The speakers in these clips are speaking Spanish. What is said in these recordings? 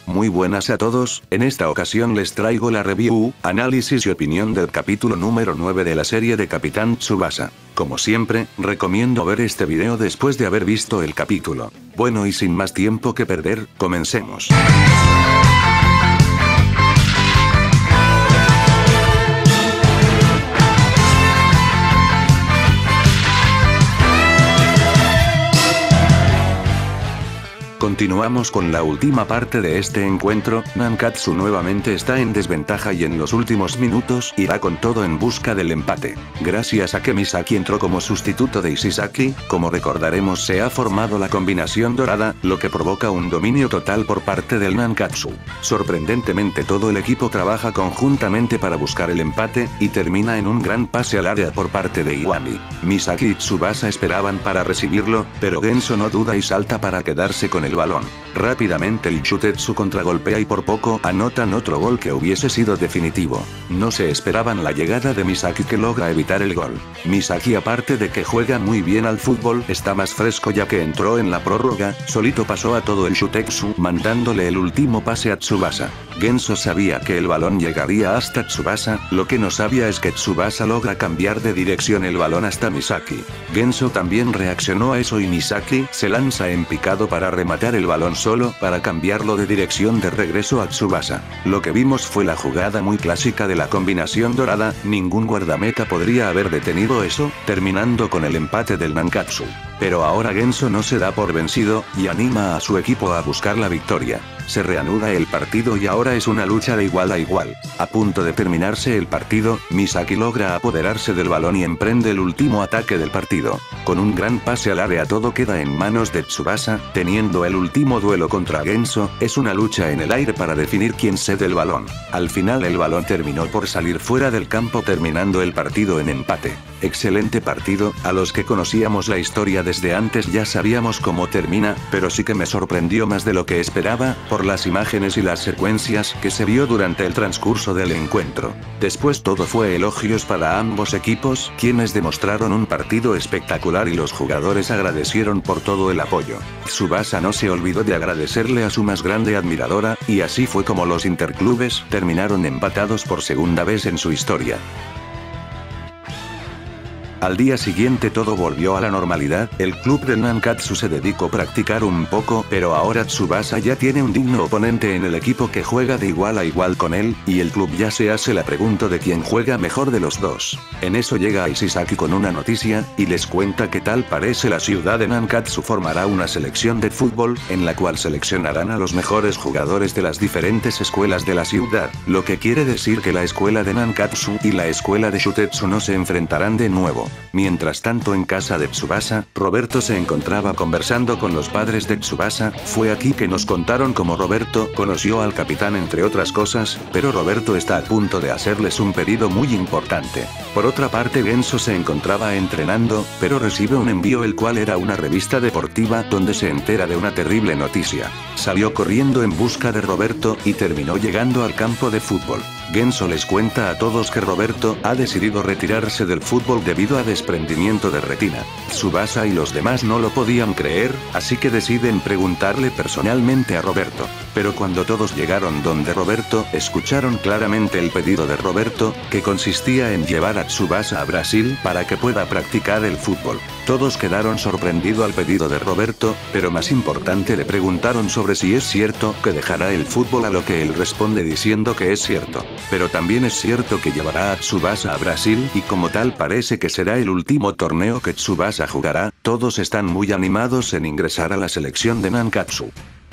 Muy buenas a todos, en esta ocasión les traigo la review, análisis y opinión del capítulo número 9 de la serie de Capitán Tsubasa. Como siempre, recomiendo ver este video después de haber visto el capítulo. Bueno, y sin más tiempo que perder, comencemos. Continuamos con la última parte de este encuentro. Nankatsu nuevamente está en desventaja y en los últimos minutos irá con todo en busca del empate. Gracias a que Misaki entró como sustituto de Isizaki, como recordaremos se ha formado la combinación dorada, lo que provoca un dominio total por parte del Nankatsu. Sorprendentemente todo el equipo trabaja conjuntamente para buscar el empate, y termina en un gran pase al área por parte de Iwami. Misaki y Tsubasa esperaban para recibirlo, pero Genso no duda y salta para quedarse con el balón. Rápidamente el Chutetsu contragolpea y por poco anotan otro gol que hubiese sido definitivo. No se esperaban la llegada de Misaki, que logra evitar el gol. Misaki, aparte de que juega muy bien al fútbol, está más fresco ya que entró en la prórroga, solito pasó a todo el Chutetsu mandándole el último pase a Tsubasa. Genso sabía que el balón llegaría hasta Tsubasa, lo que no sabía es que Tsubasa logra cambiar de dirección el balón hasta Misaki. Genso también reaccionó a eso y Misaki se lanza en picado para rematar el balón solo para cambiarlo de dirección de regreso a Tsubasa. Lo que vimos fue la jugada muy clásica de la combinación dorada, ningún guardameta podría haber detenido eso, terminando con el empate del Nankatsu. Pero ahora Genso no se da por vencido, y anima a su equipo a buscar la victoria. Se reanuda el partido y ahora es una lucha de igual a igual. A punto de terminarse el partido, Misaki logra apoderarse del balón y emprende el último ataque del partido. Con un gran pase al área todo queda en manos de Tsubasa, teniendo el último duelo contra Genso, es una lucha en el aire para definir quién cede el balón. Al final el balón terminó por salir fuera del campo terminando el partido en empate. Excelente partido, a los que conocíamos la historia desde antes ya sabíamos cómo termina, pero sí que me sorprendió más de lo que esperaba, por las imágenes y las secuencias que se vio durante el transcurso del encuentro. Después todo fue elogios para ambos equipos, quienes demostraron un partido espectacular y los jugadores agradecieron por todo el apoyo. Tsubasa no se olvidó de agradecerle a su más grande admiradora, y así fue como los interclubes terminaron empatados por segunda vez en su historia. Al día siguiente todo volvió a la normalidad, el club de Nankatsu se dedicó a practicar un poco, pero ahora Tsubasa ya tiene un digno oponente en el equipo que juega de igual a igual con él, y el club ya se hace la pregunta de quién juega mejor de los dos. En eso llega Isizaki con una noticia, y les cuenta que tal parece la ciudad de Nankatsu formará una selección de fútbol, en la cual seleccionarán a los mejores jugadores de las diferentes escuelas de la ciudad, lo que quiere decir que la escuela de Nankatsu y la escuela de Shutetsu no se enfrentarán de nuevo. Mientras tanto en casa de Tsubasa, Roberto se encontraba conversando con los padres de Tsubasa, fue aquí que nos contaron cómo Roberto conoció al capitán entre otras cosas, pero Roberto está a punto de hacerles un pedido muy importante. Por otra parte Genso se encontraba entrenando, pero recibe un envío el cual era una revista deportiva donde se entera de una terrible noticia. Salió corriendo en busca de Roberto y terminó llegando al campo de fútbol. Genso les cuenta a todos que Roberto ha decidido retirarse del fútbol debido a desprendimiento de retina. Tsubasa y los demás no lo podían creer, así que deciden preguntarle personalmente a Roberto. Pero cuando todos llegaron donde Roberto, escucharon claramente el pedido de Roberto, que consistía en llevar a Tsubasa a Brasil para que pueda practicar el fútbol. Todos quedaron sorprendidos al pedido de Roberto, pero más importante le preguntaron sobre si es cierto que dejará el fútbol, a lo que él responde diciendo que es cierto. Pero también es cierto que llevará a Tsubasa a Brasil, y como tal parece que será el último torneo que Tsubasa jugará, todos están muy animados en ingresar a la selección de Nankatsu.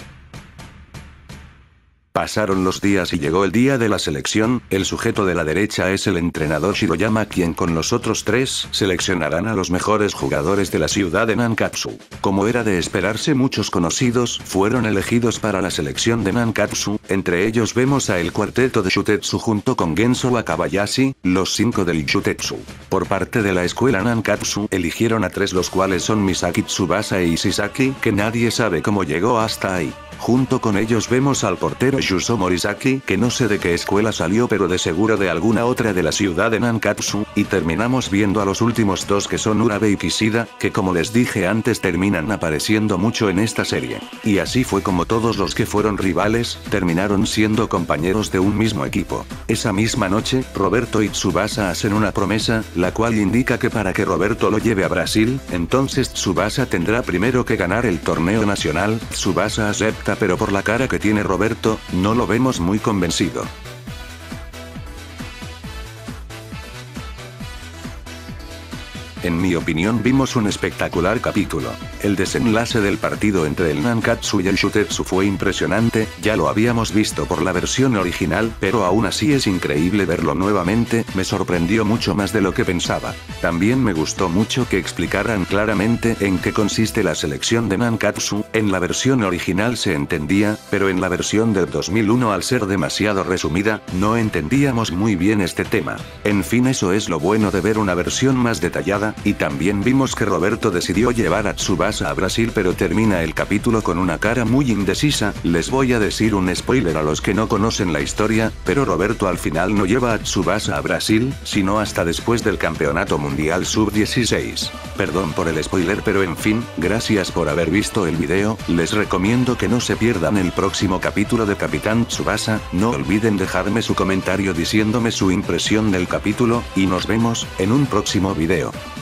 Pasaron los días y llegó el día de la selección. El sujeto de la derecha es el entrenador Shiroyama, quien con los otros tres seleccionarán a los mejores jugadores de la ciudad de Nankatsu. Como era de esperarse, muchos conocidos fueron elegidos para la selección de Nankatsu, entre ellos vemos a el cuarteto de Shutetsu junto con Genso Wakabayashi, los 5 del Shutetsu. Por parte de la escuela Nankatsu eligieron a 3, los cuales son Misaki, Tsubasa e Isizaki, que nadie sabe cómo llegó hasta ahí. Junto con ellos vemos al portero Yuzo Morisaki, que no sé de qué escuela salió pero de seguro de alguna otra de la ciudad de Nankatsu, y terminamos viendo a los últimos dos que son Urabe y Kishida, que como les dije antes terminan apareciendo mucho en esta serie. Y así fue como todos los que fueron rivales, terminaron siendo compañeros de un mismo equipo. Esa misma noche, Roberto y Tsubasa hacen una promesa, la cual indica que para que Roberto lo lleve a Brasil, entonces Tsubasa tendrá primero que ganar el torneo nacional. Tsubasa acepta pero por la cara que tiene Roberto, no lo vemos muy convencido. En mi opinión vimos un espectacular capítulo. El desenlace del partido entre el Nankatsu y el Shutetsu fue impresionante, ya lo habíamos visto por la versión original, pero aún así es increíble verlo nuevamente, me sorprendió mucho más de lo que pensaba. También me gustó mucho que explicaran claramente en qué consiste la selección de Nankatsu, en la versión original se entendía, pero en la versión del 2001 al ser demasiado resumida, no entendíamos muy bien este tema. En fin, eso es lo bueno de ver una versión más detallada. Y también vimos que Roberto decidió llevar a Tsubasa a Brasil pero termina el capítulo con una cara muy indecisa. Les voy a decir un spoiler a los que no conocen la historia, pero Roberto al final no lleva a Tsubasa a Brasil, sino hasta después del Campeonato Mundial Sub-16. Perdón por el spoiler pero en fin, gracias por haber visto el video, les recomiendo que no se pierdan el próximo capítulo de Capitán Tsubasa, no olviden dejarme su comentario diciéndome su impresión del capítulo, y nos vemos en un próximo video.